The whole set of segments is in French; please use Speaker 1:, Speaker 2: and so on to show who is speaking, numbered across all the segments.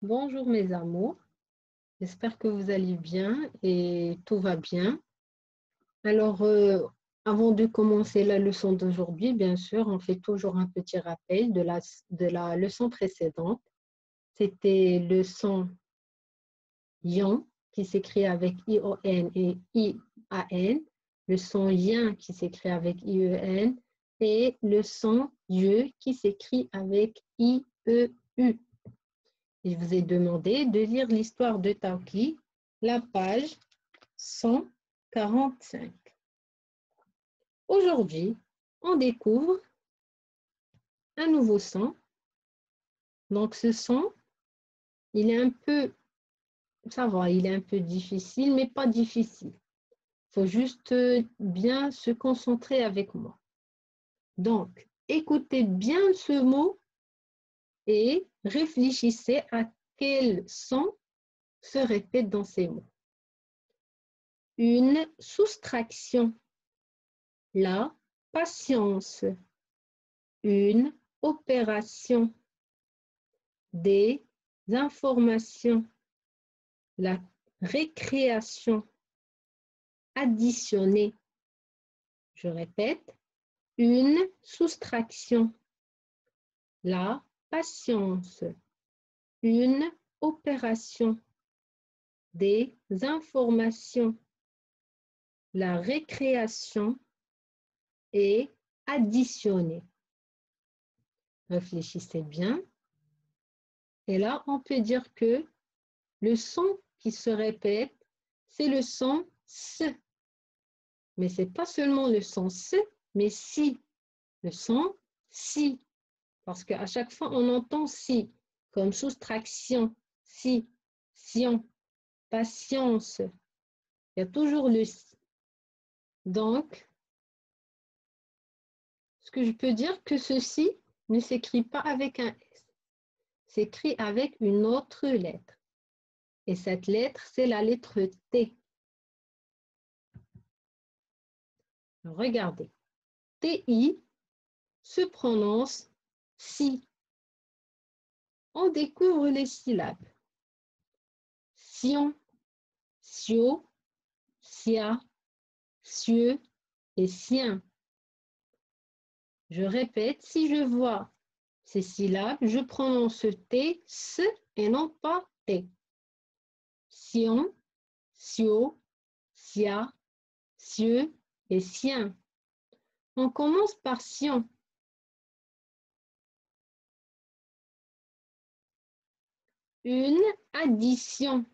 Speaker 1: Bonjour mes amours, j'espère que vous allez bien et tout va bien. Alors, avant de commencer la leçon d'aujourd'hui, bien sûr, on fait toujours un petit rappel de la leçon précédente. C'était le son ion qui s'écrit avec I-O-N et I-A-N, le son yin qui s'écrit avec I-E-N et le son yeux qui s'écrit avec I-E-U. Je vous ai demandé de lire l'histoire de Tauki, la page 145. Aujourd'hui, on découvre un nouveau son. Donc, ce son, il est un peu, ça va, il est un peu difficile, mais pas difficile. Il faut juste bien se concentrer avec moi. Donc, écoutez bien ce mot et réfléchissez à quel son se répète dans ces mots. Une soustraction. La patience, une opération, des informations, la récréation, additionner. Je répète, une soustraction, la patience, une opération, des informations, la récréation et additionner. Réfléchissez bien. Et là, on peut dire que le son qui se répète, c'est le son S. Mais ce n'est pas seulement le son S, mais si. Le son si. Parce qu'à chaque fois, on entend si, comme soustraction, si, sion, patience. Il y a toujours le si. Donc, ce que je peux dire que ceci ne s'écrit pas avec un S. S'écrit avec une autre lettre. Et cette lettre, c'est la lettre T. Regardez. TI se prononce si. On découvre les syllabes. Sion, sio, sia, cieux et sien. Je répète, si je vois ces syllabes, je prononce T, S et non pas T. Sion, sio, sia, cieux et sien. On commence par sion. Une addition,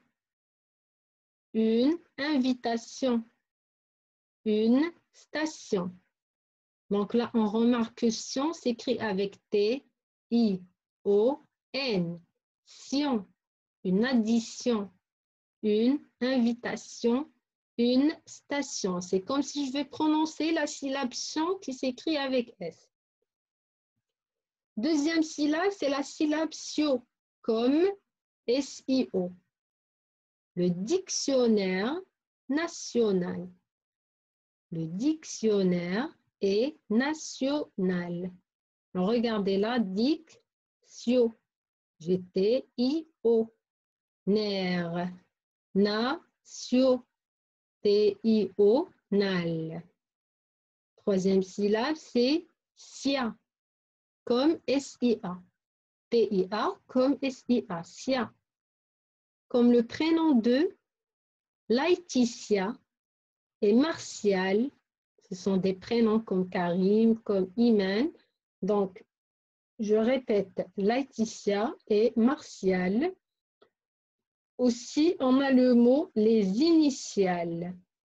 Speaker 1: une invitation, une station. Donc là, on remarque que sion s'écrit avec T, I, O, N. Sion, une addition, une invitation, une station. C'est comme si je vais prononcer la syllabe sion qui s'écrit avec S. Deuxième syllabe, c'est la syllabe sio, comme S-I-O. Le dictionnaire national. Le dictionnaire est national. Alors, regardez là, dic-sio. G-T-I-O. Ner. Na-sio. T-I-O. Nal. Troisième syllabe, c'est sia, comme S-I-A. T-I-A comme S-I-A. Sia. Comme le prénom de Laetitia et Martial. Ce sont des prénoms comme Karim, comme Iman. Donc, je répète, Laetitia et Martial. Aussi, on a le mot les initiales.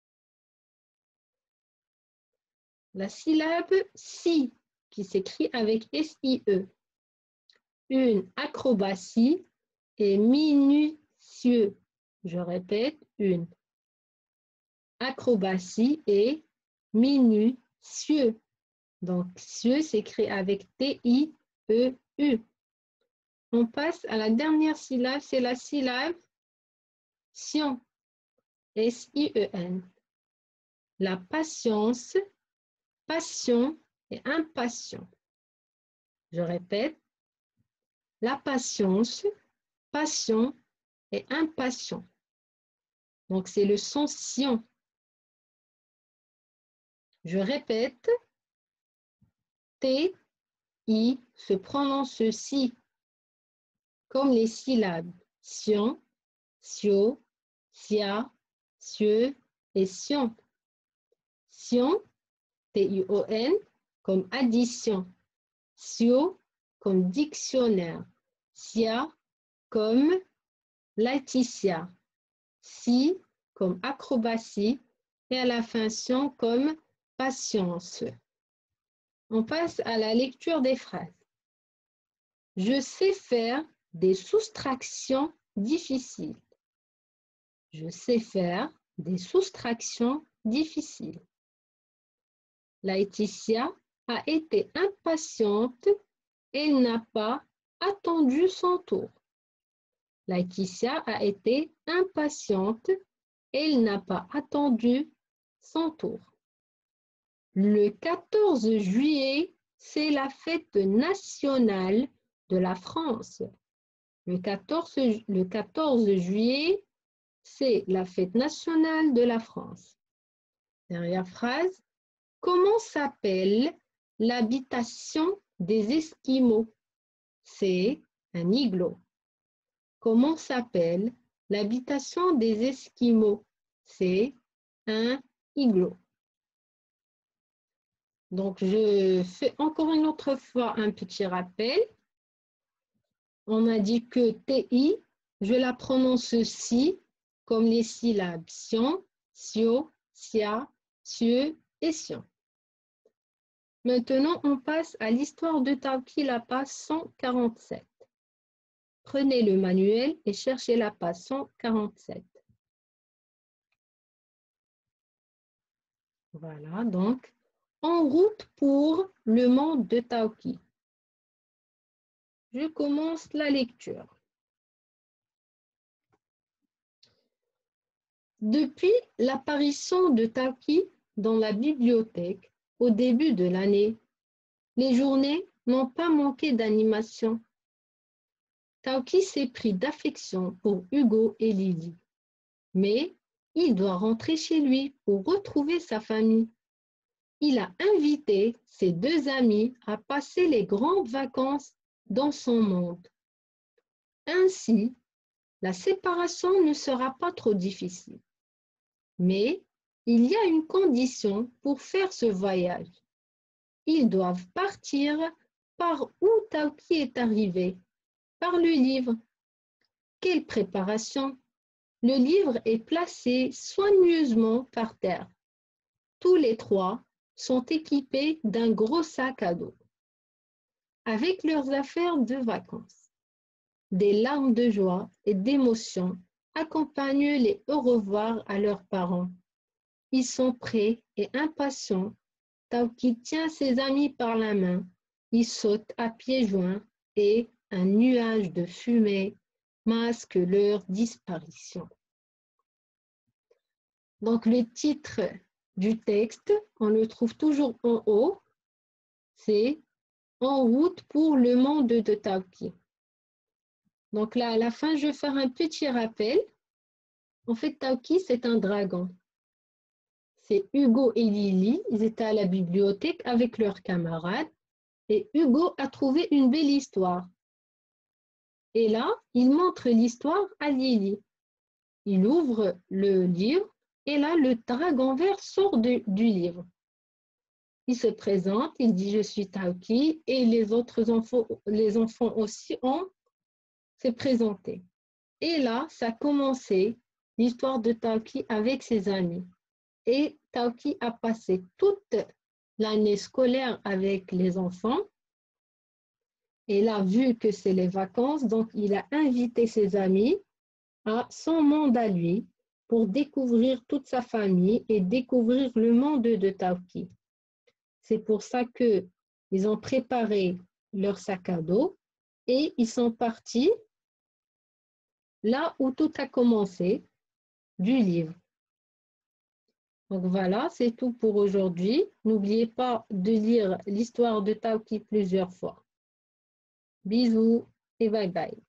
Speaker 1: La syllabe si, qui s'écrit avec S-I-E. Une acrobatie et minutieux. Je répète, une acrobatie et minutieux. Donc, cieux s'écrit avec T-I-E-U. On passe à la dernière syllabe, c'est la syllabe sion, S-I-E-N. La patience, passion et impatient. Je répète, la patience, patient et impatient. Donc, c'est le son sion. Je répète, T, I se prononce si, comme les syllabes sion, sio, sia, sieu et sion. Sion, T-I-O-N, comme addition. Sio, comme dictionnaire. Sia, comme Laetitia. Si, comme acrobatie. Et à la fin, sion, comme patience. On passe à la lecture des phrases. Je sais faire des soustractions difficiles. Je sais faire des soustractions difficiles. Laetitia a été impatiente et n'a pas attendu son tour. Laetitia a été impatiente et elle n'a pas attendu son tour. Le 14 juillet, c'est la fête nationale de la France. Le 14 juillet, c'est la fête nationale de la France. Dernière phrase. Comment s'appelle l'habitation des Esquimaux? C'est un igloo. Comment s'appelle l'habitation des Esquimaux? C'est un igloo. Donc, je fais encore une autre fois un petit rappel. On a dit que TI, je la prononce si, comme les syllabes sion, sio, sia, sieu et sion. Maintenant, on passe à l'histoire de Tawki, la page 147. Prenez le manuel et cherchez la page 147. Voilà, donc, en route pour le monde de Tawki. Je commence la lecture. Depuis l'apparition de Tawki dans la bibliothèque au début de l'année, les journées n'ont pas manqué d'animation. Tawki s'est pris d'affection pour Hugo et Lily, mais il doit rentrer chez lui pour retrouver sa famille. Il a invité ses deux amis à passer les grandes vacances dans son monde. Ainsi, la séparation ne sera pas trop difficile. Mais il y a une condition pour faire ce voyage. Ils doivent partir par où Tawki est arrivé, par le livre. Quelle préparation! Le livre est placé soigneusement par terre. Tous les trois sont équipés d'un gros sac à dos, avec leurs affaires de vacances. Des larmes de joie et d'émotion accompagnent les au revoir à leurs parents. Ils sont prêts et impatients. Tawki tient ses amis par la main. Ils sautent à pieds joints et un nuage de fumée masque leur disparition. Donc, le titre du texte, on le trouve toujours en haut, c'est « En route pour le monde de Tawki ». Donc là, à la fin, je vais faire un petit rappel. En fait, Tawki, c'est un dragon. C'est Hugo et Lily, ils étaient à la bibliothèque avec leurs camarades et Hugo a trouvé une belle histoire. Et là, il montre l'histoire à Lily. Il ouvre le livre et là, le dragon vert sort du livre. Il se présente, il dit « Je suis Tawki » et les enfants aussi ont s'est présenté. Et là, ça a commencé l'histoire de Tawki avec ses amis. Et Tawki a passé toute l'année scolaire avec les enfants. Et là, vu que c'est les vacances, donc il a invité ses amis à son monde à lui pour découvrir toute sa famille et découvrir le monde de Tawki. C'est pour ça qu'ils ont préparé leur sac à dos et ils sont partis là où tout a commencé, du livre. Donc voilà, c'est tout pour aujourd'hui. N'oubliez pas de lire l'histoire de Tawki plusieurs fois. Bisous et bye bye.